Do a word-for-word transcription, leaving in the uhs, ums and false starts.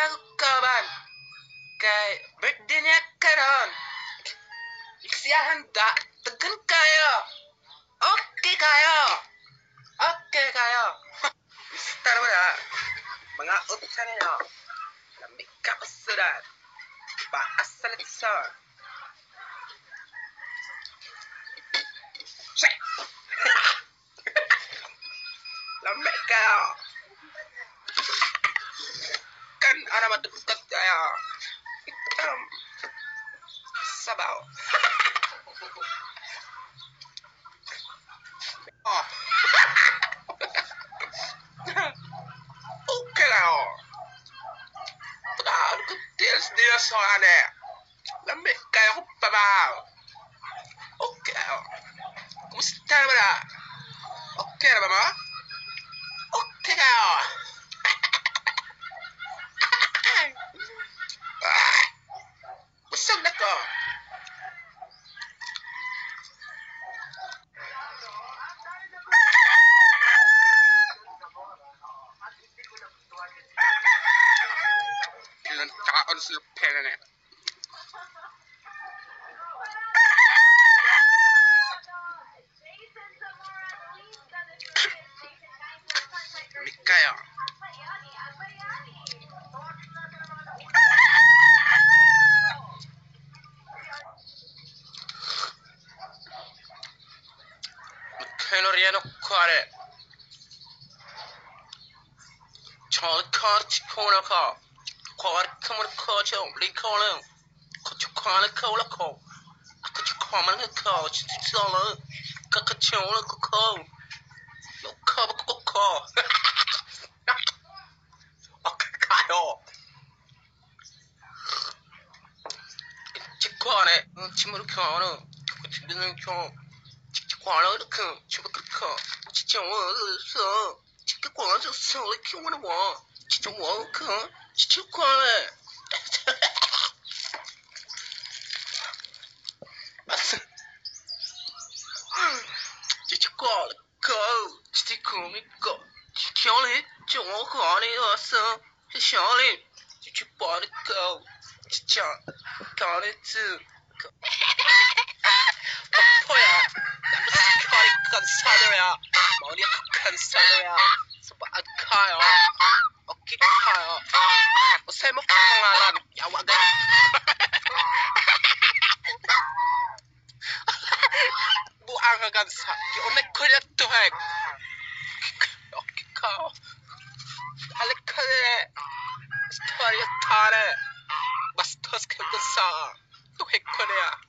kauban kay birthday niya karon. Iksiyahan da tegan kayo. Okay kayo. Okay kayo. Mister wala. Mga utsan niyo. Lamig ka usuran. Paasalitson. Say. Lamig kayo. Kan ana matukat kayo. Itam. Sabaw. Oh. Okay kayo. Padahal ko tiils dia soane. Lamig kayo ko pabaw. Okay kayo. Kumusta na ba? Okay na ba ma? Okay kayo. Busog na ko. Ilan taon sila pera na. Lamig kayo. Kenoriano kware. Chol kart kona ka. Kwar kamar kocho likolo. Kocho kwana kola ko. Kocho kaman ko chitsolo. Kakachola ko. No kaba ko. Okay kayo. Chikwane chimur kono. Kocho dinin ko. Chikwane ko. Chimur ko. Chichon so. Chikwane so so like you wanna want. Chichon ko. Chikwane. Chikwane ko. Chikwane ko. Chikwane chon ko ni oso. Chikwane chikwane ko. Chichon kane tsu. Poya. Namaskar kansadaya. Maunya kansadaya. Sabaad kayo. Okay kayo. Usay mo pangalan. Yawagan. Buang ka gansa. Yunay kuya tuhek. Okay kayo. Halik ka rin. Story tare. Bastos ka gansa. Tuhek ko niya.